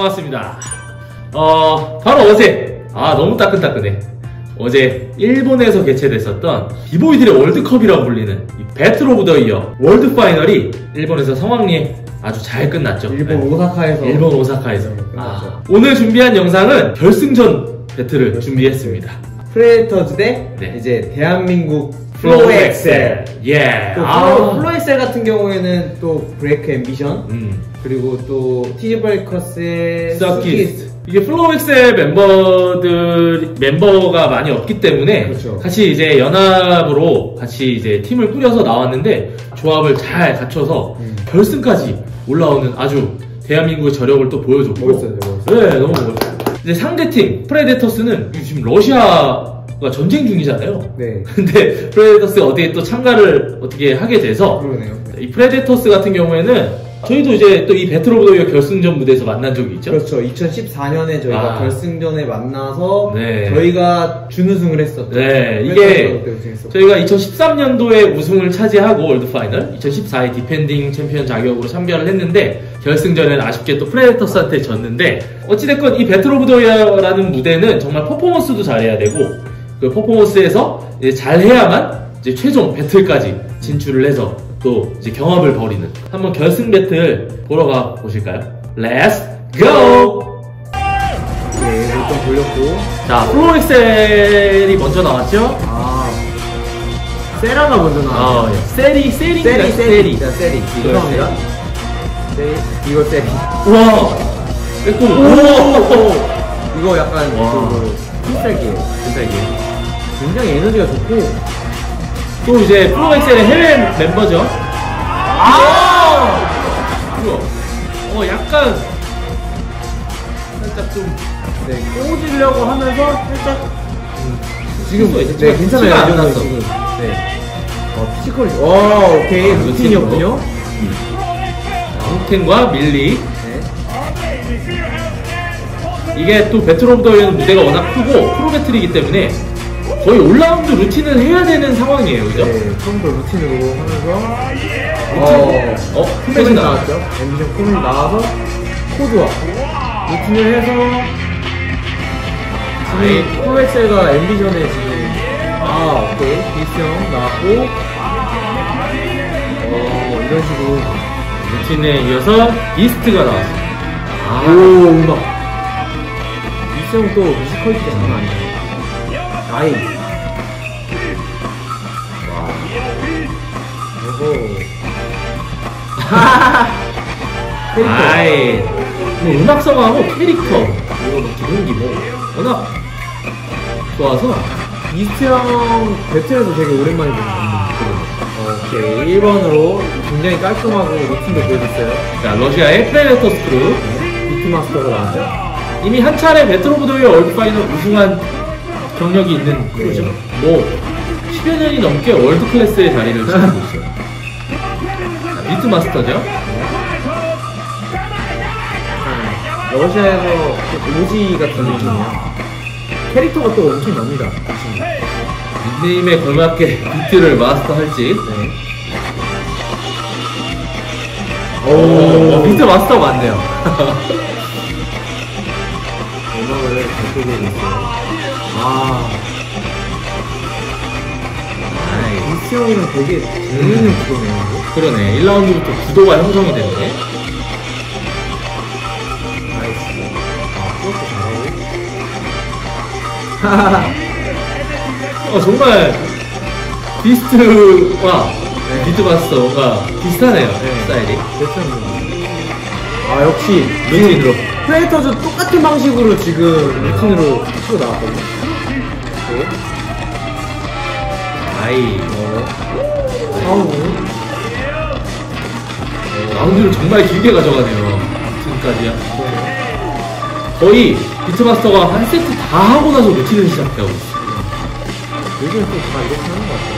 반갑습니다. 바로 어제, 너무 따끈따끈해. 어제 일본에서 개최됐었던 비보이들의 월드컵이라고 불리는 이 배틀 오브 더 이어 월드 파이널이 일본에서 성황리에 아주 잘 끝났죠. 일본 오사카에서. 일본 오사카에서. 끝났죠. 오늘 준비한 영상은 결승전 배틀을 준비했습니다. 프레데터즈 대 이제 대한민국 플로우 엑셀. 예. 플로우 엑셀 같은 경우에는 또 브레이크 앰비션, 그리고 또 티즈 브레이커스의 서킷. 이게 플로우 엑셀 멤버가 많이 없기 때문에 그렇죠. 같이 이제 연합으로 같이 이제 팀을 꾸려서 나왔는데 조합을 잘 갖춰서 결승까지 올라오는 아주 대한민국의 저력을 또 보여줬고. 멋있어요. 네, 너무 멋있어요. 이제 상대팀 프레데터스는 지금 러시아가 전쟁 중이잖아요. 네. 근데 프레데터스가 어디에 또 참가를 어떻게 하게 돼서 그러네요. 이 프레데터스 같은 경우에는 저희도 이제 또 이 배틀 오브 더 이어 결승전 무대에서 만난 적이 있죠. 그렇죠. 2014년에 저희가 결승전에 만나서 네. 저희가 준우승을 했었죠. 네, 이게 저희가 2013년도에 우승을 차지하고 월드 파이널, 2014에 디펜딩 챔피언 자격으로 참가를 했는데 결승전에는 아쉽게 또 프레데터스한테 졌는데, 어찌됐건 이 배틀 오브 더 이어라는 무대는 정말 퍼포먼스도 잘해야 되고 그 퍼포먼스에서 이제 잘해야만 이제 최종 배틀까지 진출을 해서 또 이제 경합을 벌이는, 한번 결승 배틀 보러 가 보실까요? Let's go! 네, 일단 돌렸고. 자, 플로우 엑셀이 먼저 나왔죠? 세라가 먼저 나왔죠. 세리. 죄송합니다. 이거 세리. 우와! 오! 이거 약간 필살기예요. 굉장히 에너지가 좋고. 또 이제 플로우 엑셀의 해외 멤버죠. 약간 살짝 좀 꼬지려고 하면서 살짝 지금 괜찮아요. 안 났어. 지금. 피지컬이. 오케이. 루틴이었군요. 루틴과 밀리. 이게 또 배틀 오브 더 이어는 무대가 워낙 크고 프로 배틀이기 때문에 거의 올라운드 루틴을 해야 되는 상황이에요, 그죠? 네, 처음부터 루틴으로 하면서 콤뱃이 나왔죠? 앰비션 콤이 나와서 코드와 루틴을 해서 지금 프로엑셀과 앰비션에 지금 오케이 비스형 나왔고 이런 식으로 루틴에 이어서 비스트가 나왔어요. 음악 비스형 또 뮤지컬리티가 장난 아니에요. 나이스. 뭐 음악성하고 캐릭터 이거 기본기 워낙 좋아서 이스트형 배틀에서 되게 오랜만에 보는 오케이 1번으로 굉장히 깔끔하고 루틴도 보여줬어요. 자, 러시아의 프레데터스 크루 비트마스터가 나왔죠. 이미 한 차례 배틀 오브 더 이어 월드 파이널 우승한 경력이 있는 크루죠. 10여 년이 넘게 월드 클래스의 자리를 지키고 있어요. 비트마스터죠. 러시아에서 오지 같은 느낌이야. 캐릭터가 또 엄청납니다. 닉네임에 걸맞게 비트를 마스터할지. 비트 마스터 맞네요. 음악을 발표되고 있어요. 이스형이랑 되게 재밌는 구도네요. 그러네. 1라운드부터 구도가 형성이 되네. 나이스. 그것도 잘하고. 정말 비스트와 비트마스터가 비슷하네요. 스타일이. 역시 루틴으로. 프레데터즈 똑같은 방식으로 지금 루틴으로 치고 나왔거든요. 라운드를 정말 길게 가져가네요. 지금까지야. 거의 비트마스터가 한 세트 다 하고 나서 루틴을 시작하고 있어요. 요즘 또 다 이렇게 하는 것 같아요.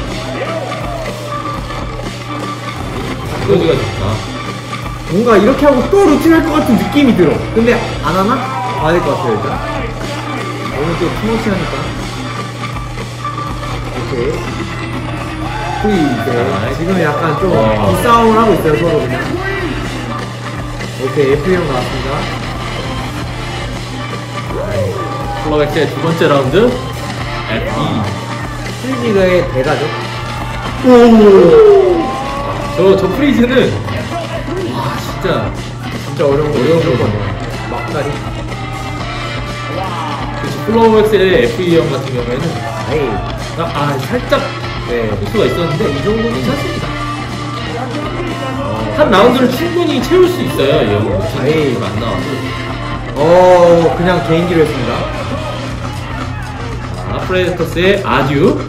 여기가 좋다. 뭔가 이렇게 하고 또 루틴 할 것 같은 느낌이 들어. 근데 안 하나? 봐야 될 것 같아요, 일단. 오늘 또 투머치 하니까. 오케이. 지금 약간 좀 기싸움을 하고 있어요, 서로 그냥. 오케이, F형 나왔습니다. 플로엑스의 두 번째 라운드 FE. 프리지그의 대가죠. 저 프리즈는 와 진짜 어려운 거죠. 막다리. 그치, 플로엑스의 FE형 같은 경우에는 살짝 네. 호수가 있었는데 이 정도는 괜찮습니다. 한 네. 라운드를 충분히 채울 수 있어요. 이 형. 안 나와도. 그냥 개인기로 했습니다. 프레데터스의 아듀.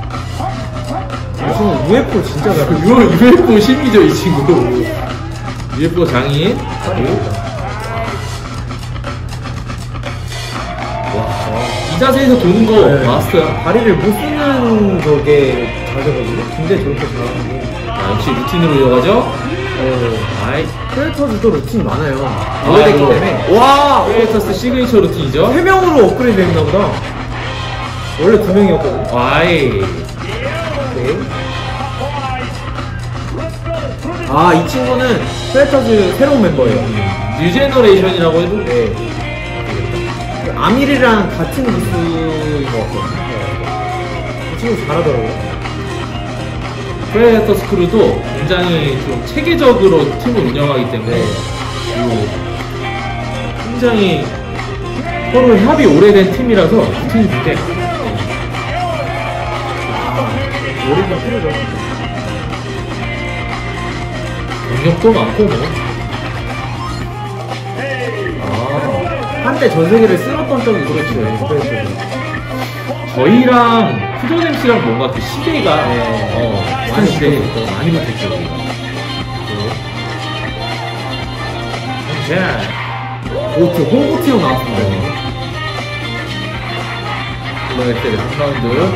무슨 UFO 진짜 잘해. UFO 신이죠, 이 친구. UFO 장인. 아듀. 이 자세에서 도는 거 마스터야. 다리를 못 쓰는 저게 자세거든요. 근데 저렇게 잘하는 게. 역시 루틴으로 이어가죠. 프레데터즈도 루틴이 많아요. 오래됐기 때문에. 와! 프레데터스 시그니처 루틴이죠. 3명으로 업그레이드 됐나 보다. 원래 2명이었거든요. 와이. 이 친구는 프레데터즈 새로운 멤버예요. 뉴제너레이션이라고 해도 아밀이랑 같은 기수인 것 같거든요. 이 친구 잘하더라고요. 프레데터스 크루도 굉장히 좀 체계적으로 팀을 운영하기 때문에 굉장히 서로 협이 오래된 팀이라서 루틴이 굉장히 오래된 필요죠. 경력도 많고 뭐. 한때 전 세계를 쓸었던 적이 그렇죠. 저희랑 퓨전 MC랑 뭔가 그 시대가 많이 붙었죠. 많이 붙었죠. 저 홍보티 형 나왔습니다. 플로엑스의 3라운드.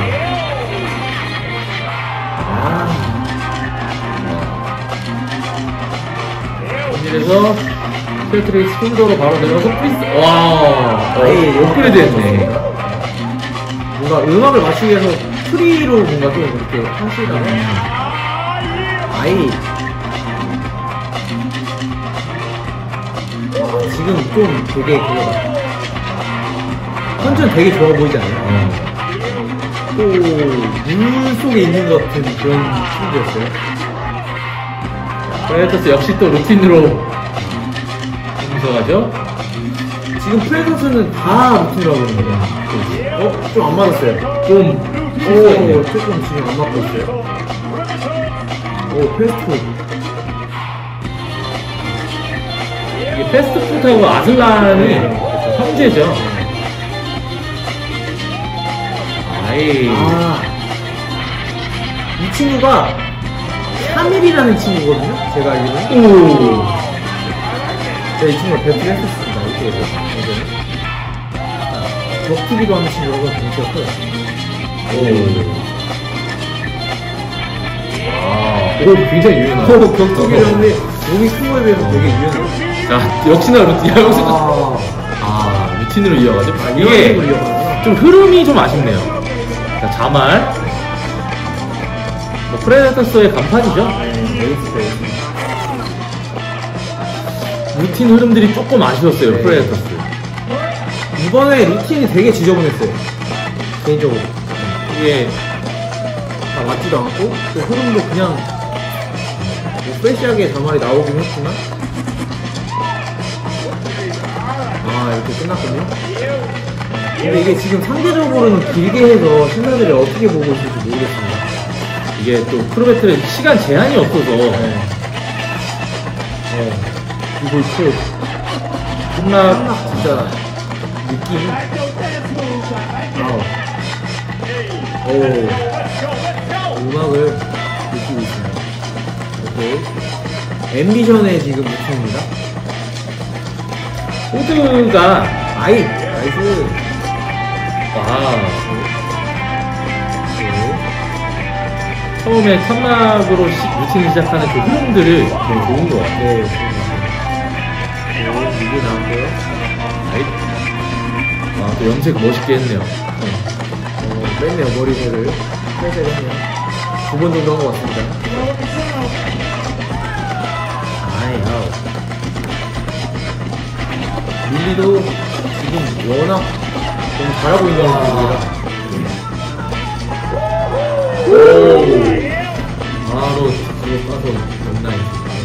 그래서 스펠트레이 스톤더로 바로 내려서 프리스. 와, 업그레이드 했네. 뭔가 음악을 맞추기 위해서 프리로 뭔가 좀 이렇게 하시다가 지금 좀 되게 그거다. 컨디션 되게 좋아 보이지 않아요? 물 속에 있는 것 같은 그런 친구였어요. 프레데터스 역시 또 루틴으로 분석하죠. 지금 프레데터스는 다 루틴이라고 하는 거예요. 좀 안 맞았어요. 조금 지금 안 맞고 있어요. 패스트푸드. 이게 패스트푸드하고 아슬란은 형제죠. 이 친구가 3일이라는 친구거든요? 제가 알기로는. 제가 이 친구가 배틀 했었습니다. 이렇게 해서. 격투기도 하는 친구라고 굉장히 커요. 굉장히 유연하다. 격투기를 하는데 몸이 큰 거에 비해서 되게 유연해요. 자, 역시나 루틴. 여기서 루틴으로 이어가죠. 이게 좀 흐름이 좀 아쉽네요. 자, 자말. 프레데터스의 간판이죠. 루틴 흐름들이 조금 아쉬웠어요. 프레데터스. 이번에 루틴이 되게 지저분했어요. 개인적으로. 이게 다 맞지도 않고, 또 흐름도 그냥 프레시하게 자말이 나오긴 했지만, 이렇게 끝났군요. 근데 이게 지금 상대적으로는 길게 해서 신사들이 어떻게 보고 있을지 모르겠습니다. 이게 또 프로배틀은 시간 제한이 없어서 이거 있고 끝나 진짜 느낌이 음악을 느끼고 있습니다. 오케이. 앰비션의 지금 루틴입니다. 호드가 나이스. 처음에 탐락으로 루틴을 시작하는 그 흐름들을 되게 좋은 것 같아요. 이게 나왔고요. 또 염색 멋있게 했네요. 뺐네요, 머리를. 살살 했네요. 2번 정도 한 것 같습니다. 밀리도 지금 워낙 너무 잘하고 있는 분이라. 오. 바로 뒤로 까서 온라인.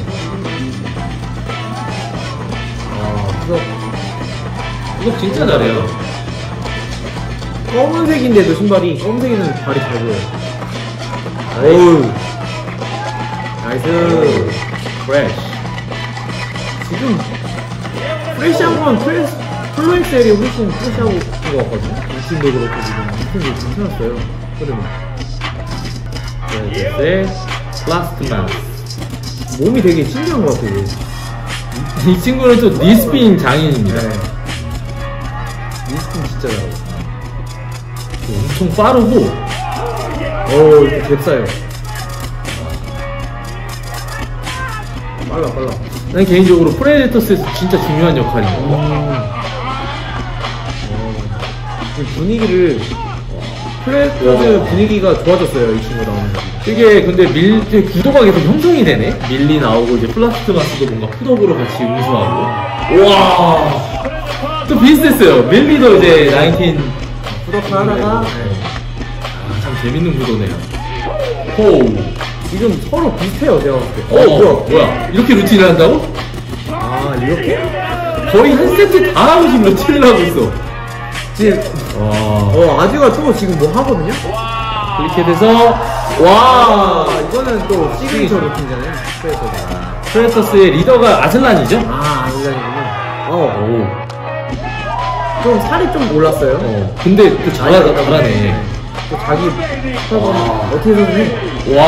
이거 진짜 잘해요. 검은색인데도 신발이 검은색에는 발이 잘 보여요. 오우. 나이스. 프레쉬. 지금 프레시한 건 플로엑셀이 훨씬 프레시하고 있는 것 같거든요. 루틴도 그렇고 지금 루틴도 괜찮았어요. 흐름이. 네, 플라스트만. 몸이 되게 신기한 것 같아요. 이 친구는 또 니스핀 장인입니다. 네. 니스핀 진짜 잘하고. 엄청 빠르고. 이렇게 잽싸요. 빨라. 난 개인적으로 프레데터스에서 진짜 중요한 역할이에요. 분위기를 프레데터스 분위기가 좋아졌어요. 이 친구 나오면서. 이게 근데 구도가 계속 형성이 되네. 밀리 나오고 이제 플라스트마스도 뭔가 푸덕으로 같이 응수하고. 와. 또 비슷했어요. 밀리도 이제 19 푸덕 하다가 참 재밌는 구도네요. 호. 지금 서로 비슷해요. 제가 봤을 때. 뭐야? 이렇게 루틴을 한다고? 아 이렇게? 거의 한 세트 다 하고 지금 루틴을 하고 있어. 지금 아주가 또 지금 뭐 하거든요? 이렇게 돼서 이거는 또 시그니처 루틴이잖아요. 프레데터스의 리더가 아슬란이죠? 아슬란이구나. 좀 살이 좀 올랐어요. 근데 또 잘하네. 또 자기 어떻게 해서든 와.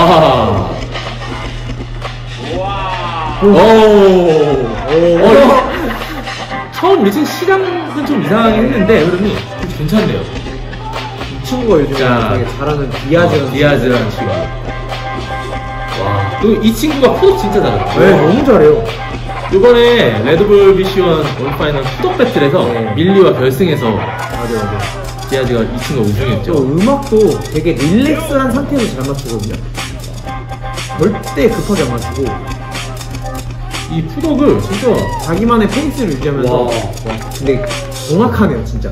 처음 루틴 시작은 좀 이상하긴 했는데 흐름이 괜찮네요. 이 친구가 요즘 되게 잘하는 디아즈라는 친구. 와. 그리고 이 친구가 푸덕 진짜 잘해요. 네, 너무 잘해요. 이번에 레드불 비시원 올파이널 푸덕 배틀에서 밀리와 결승에서 맞아요. 디아즈가 이 친구가 우승했죠. 음악도 되게 릴렉스한 상태에서 잘 맞추거든요. 절대 급하게 안 맞추고 이 푸덕을 진짜 자기만의 페이스를 유지하면서 근데 정확하네요 진짜.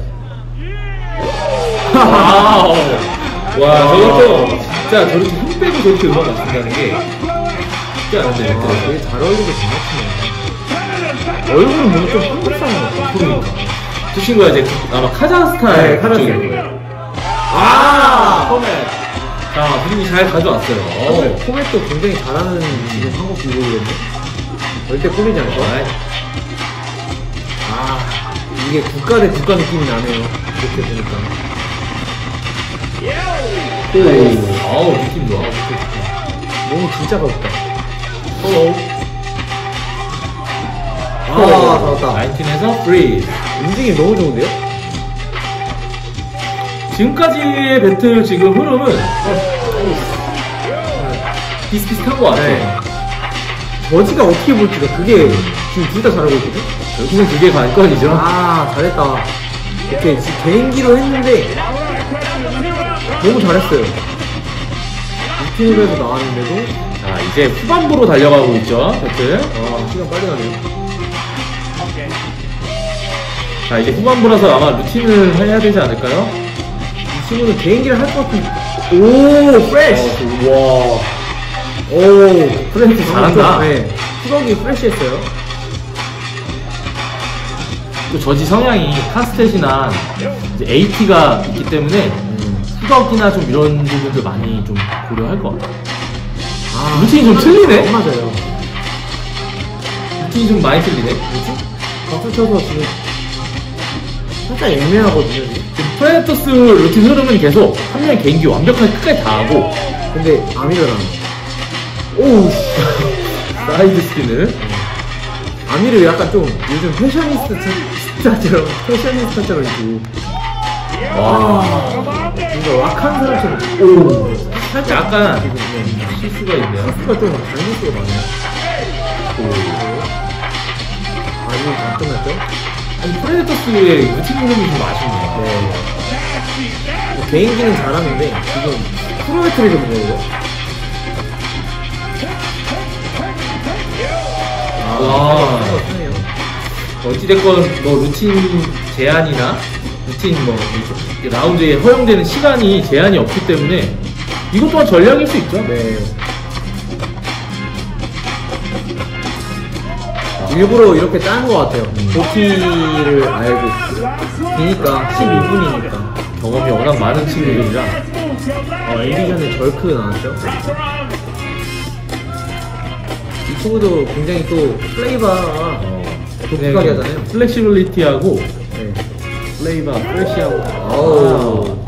와 저것도 진짜 저렇게 힘 빼고 저렇게 음악 맞춘다는 게 쉽지 않은데 되게 잘 어울리게 잘 맞추네요. 얼굴은 뭔가 좀 한국상인 것 같아요. 그러니까 저 친구가 이제 아마 카자흐스탄 쪽일 거예요. 코멧. 자 분위기 잘 가져왔어요. 코멧도 굉장히 잘하는 지금 한국 비보이거든요. 절대 꼴리지 않을 거야. 이게 국가 대 국가 느낌이 나네요. 이렇게 보니까. 아우 느낌 좋아. 몸이 진짜 가볍다. 잡았다. 19에서 프리즈. 움직임이 너무 좋은데요? 지금까지의 배틀 지금 흐름은 비슷비슷한 것 같아요. 저지가 어떻게 볼지가 그게 지금 둘 다 잘하고 있거든? 결국은 그게 관건이죠. 잘했다. 이렇게 지금 개인기로 했는데 너무 잘했어요. 루틴으로 해서 나왔는데도 자 이제 후반부로 달려가고 있죠 배틀. 시간 빨리 가네요. 자 이제 후반부라서 아마 루틴을 해야 되지 않을까요? 이 친구는 개인기를 할 것 같은. 프레쉬! 프렌치 잘한다. 푸덕이 프레쉬했어요. 또 저지 성향이 카스텟이나 이제 AT가 있기 때문에 푸덕이나 좀 이런 부분들 많이 좀 고려할 것 같아요. 루틴이 좀 틀리네? 맞아요. 루틴이 좀 많이 틀리네? 박수 쳐서 지금 살짝 애매하거든요. 지금 프레데터스 루틴 흐름은 계속 한 명의 개인기 완벽하게 끝까지 다 하고 근데 아미르랑 사이드 스킨을 아미르 약간 좀 요즘 패셔니스타처럼 있고 뭔가 락한 사람처럼 살짝 약간 실수가 있네요. 실수가 좀 장실수가 많아요. 아직 안 끝났죠? 아니 프레데터스의 루틴 흐름이 좀 아쉽네요. 개인기는 잘하는데 지금 프로메트리거든요 이거. 어찌됐건 뭐 루틴 제한이나 루틴 루틴 뭐 라운드에 허용되는 시간이 제한이 없기 때문에 이것 또한 전략일 수 있죠. 네. 일부러 이렇게 짠 것 같아요. 도티를 알고 기니까 12분이니까 경험이 워낙 많은 친구들이라. 엔비션에 절크 나왔죠. 이 친구도 굉장히 또 플레이바가 독특하게 하잖아요. 플렉시빌리티하고 네. 플레이바 프레시하고 아우.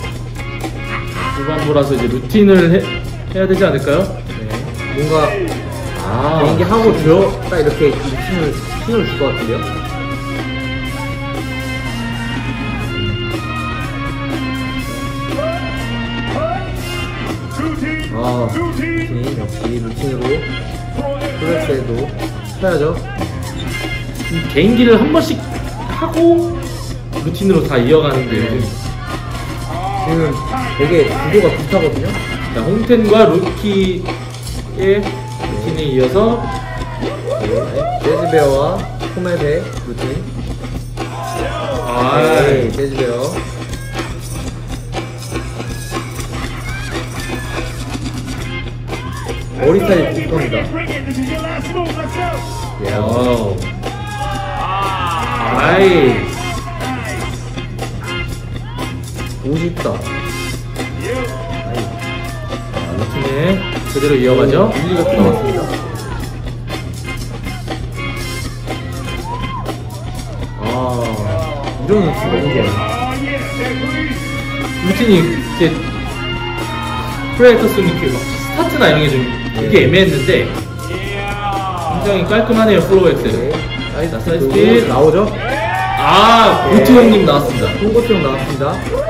후반부라서 이제 루틴을 해야 되지 않을까요? 네. 뭔가 개인기 하고 들었다 이렇게 신호를 줄 것 같은데요? 루틴 역시 루틴으로 플렉스에도 쳐야죠. 개인기를 한 번씩 하고 루틴으로 다 이어가는데 지금 되게 구도가 비슷하거든요? 자, 홍텐과 루키의 루틴에 이어서 재즈베어와 코멧의 루틴. 네, 재즈베어. 머리 스타일이 비슷합니다. 와우. 아이 50다. 루틴에 그대로 이어가죠. 밀리가 또 나왔습니다. 이런 루틴 너무 좋아요. 루틴이 이제 프레데터스 이렇게 막 스타트나 이런 게 좀 되게 애매했는데 굉장히 깔끔하네요. 플로우 엑셀. 사이드 스틸 나오죠? 고트 형님 나왔습니다. 홍고트 형 나왔습니다.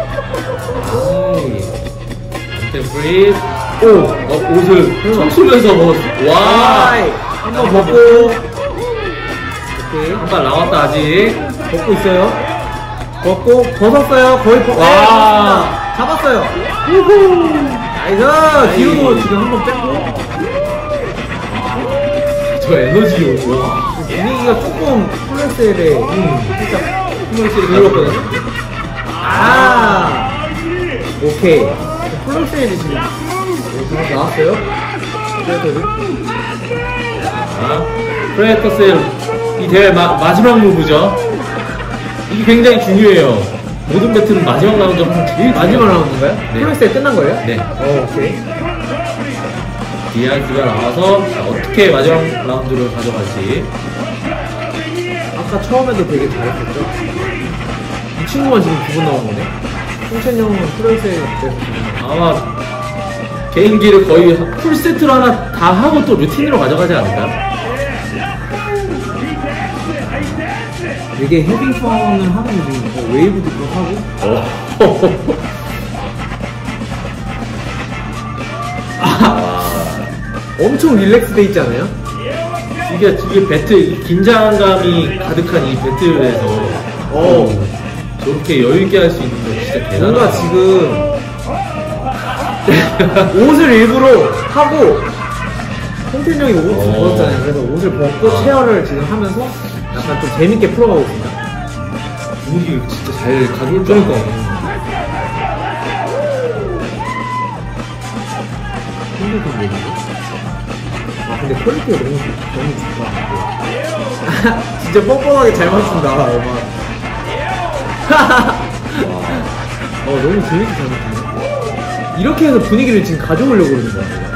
안테 프리즈. 옷을 춤추면서 먹었어. 와. 한번 벗고. 오케이. 한 발 나왔다 아직. 벗고 있어요. 벗고 벗었어요. 거의 와. 잡았어요. 나이스. 뒤로도 지금 한번 뺐고. 저 에너지 오고. 분위기가 조금 플렉스엘에 살짝 플렉스엘이 들렸거든요. 오케이. 플렉스엘이 지금 나왔어요. 프레데터스 이 대회 마지막 무브죠. 이게 굉장히 중요해요. 모든 배틀은 마지막 라운드가 항상 제일 마지막 라운드인가요? 네. 플렉스엘 끝난 거예요? 네. 오케이. 디아즈가 나와서 어떻게 마지막 라운드를 가져갈지. 아까 처음에도 되게 잘했었죠? 이 친구만 지금 2분 나온 거네? 홍찬 형은 플렉스엘 때 아마 개인기를 거의 풀세트로 하나 다 하고 또 루틴으로 가져가지 않을까요? 되게 헤빙펀을 하는 게 지금 웨이브도 하고 엄청 릴렉스돼 있지 않아요? 이게 배틀 긴장감이 가득한 이 배틀에서 저렇게 여유있게 할 수 있는 거 진짜 대단하다. 뭔가 지금 옷을 일부러 하고 홍텐 형이 옷을 벗었잖아요. 그래서 옷을 벗고 체어를 지금 하면서 약간 좀 재밌게 풀어가고 있습니다. 분위기 진짜 잘 가져올 줄 알고. 힘들던 얘기죠. 근데 퀄리티가 너무 좋다. 진짜 뻔뻔하게 잘 맞춘다. 너무 재밌게 잘 맞추네. 이렇게 해서 분위기를 지금 가져오려고 그러는 거야.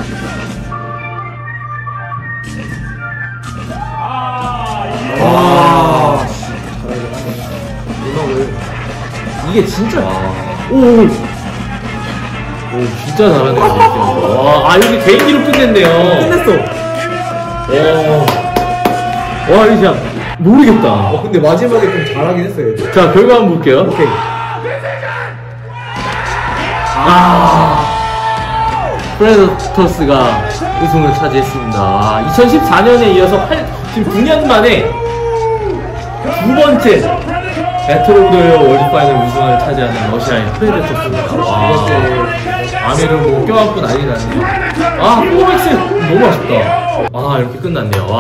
음악을 이게 진짜 오 진짜 잘하네요. 와, 여기 개인기로 끝냈네요. 끝냈어. 와, 이거 진짜 모르겠다. 근데 마지막에 좀 잘하긴 했어요. 자, 결과 한번 볼게요. 오케이. 프레데터스가 우승을 차지했습니다. 2014년에 이어서 지금 9년 만에 두 번째 배틀 오브 더 이어 월드 파이널 우승을 차지하는 러시아의 프레데터스입니다. 와, 아미를 뭐 껴안고 난리 나네요. 코믹스 너무 아쉽다. 이렇게 끝났네요.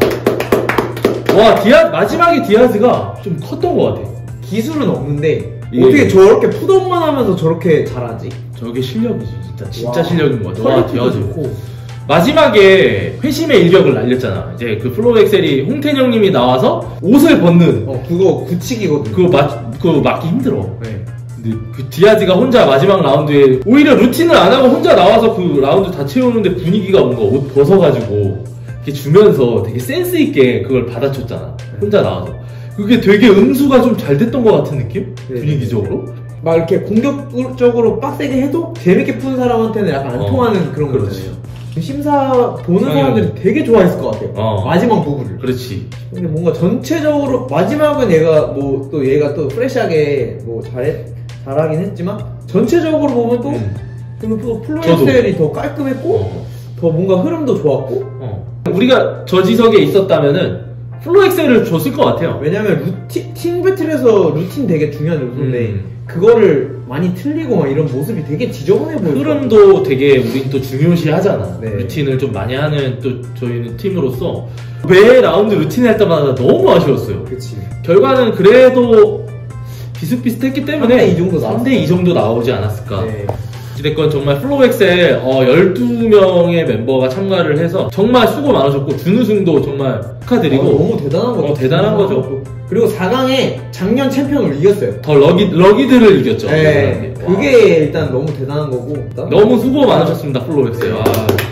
마지막에 디아즈가 좀 컸던 것 같아. 기술은 없는데 어떻게 저렇게 푸드업만 하면서 저렇게 잘하지? 저게 실력이지 진짜 와. 실력인 거야. 너가 퀄리티도 되어지고. 좋고. 마지막에 회심의 일격을 날렸잖아. 이제 그 플로우 엑셀이 홍태영님이 나와서 옷을 벗는 그거 굳히기거든. 그거 막기 힘들어. 네. 근데 그 디아즈가 혼자 마지막 라운드에 오히려 루틴을 안 하고 혼자 나와서 그 라운드 다 채우는데 분위기가 뭔가 옷 벗어가지고 이렇게 주면서 되게 센스 있게 그걸 받아쳤잖아. 혼자 나와서. 그게 되게 응수가 좀 잘 됐던 것 같은 느낌? 네. 분위기적으로? 막 이렇게 공격적으로 빡세게 해도 재밌게 푸는 사람한테는 약간 안 통하는 그런 거 그렇지. 있잖아요. 심사 보는 사람들이 되게 좋아했을 것 같아요. 마지막 부분을. 그렇지. 근데 뭔가 전체적으로 마지막은 얘가 얘가 또 프레시하게 잘하긴 했지만 전체적으로 보면 또 플로엑셀이 더 깔끔했고 더 뭔가 흐름도 좋았고. 우리가 저 지석에 있었다면은 플로엑셀을 줬을 것 같아요. 왜냐면 팀 배틀에서 루틴 되게 중요한 요소인데 그거를 많이 틀리고 막 이런 모습이 되게 지저분해 보여요. 흐름도 되게 우리 또 중요시 하잖아. 네. 루틴을 좀 많이 하는 또 저희는 팀으로서 매 라운드 루틴 할 때마다 너무 아쉬웠어요. 그치. 결과는 그래도 비슷비슷했기 때문에 3대2 정도 3대2 정도 나오지 않았을까. 네. 어찌됐건 정말 플로엑셀 12명의 멤버가 참가를 해서 정말 수고 많으셨고 준우승도 정말 축하드리고 너무 대단한 거죠. 대단한 거죠. 그리고 4강에 작년 챔피언을 이겼어요. 더 러기들을 이겼죠. 네. 그게 일단 너무 대단한 거고. 너무 수고 많으셨습니다, 플로엑셀. 네.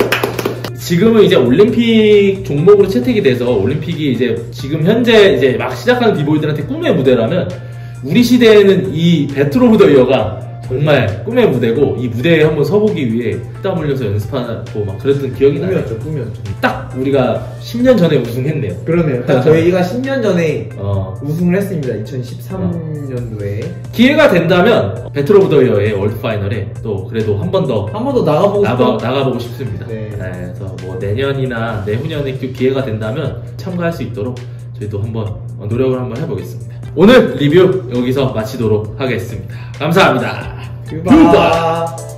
지금은 이제 올림픽 종목으로 채택이 돼서 올림픽이 이제 지금 현재 이제 막 시작하는 비보이들한테 꿈의 무대라면 우리 시대에는 이 배틀 오브 더 이어가 정말 꿈의 무대고 이 무대에 한번 서보기 위해 땀 흘려서 연습하고 막 그랬던 기억이 나요. 꿈이었죠. 딱 우리가 10년 전에 우승했네요. 그러네요. 딱 저희가 10년 전에 우승을 했습니다. 네. 2013년도에. 기회가 된다면 배틀 오브 더 이어의 월드 파이널에 또 그래도 한 번 더 나가보고 싶습니다. 네. 그래서 뭐 내년이나 내후년에 기회가 된다면 참가할 수 있도록 저희도 한번 노력을 한번 해보겠습니다. 오늘 리뷰 여기서 마치도록 하겠습니다. 감사합니다. 굿바.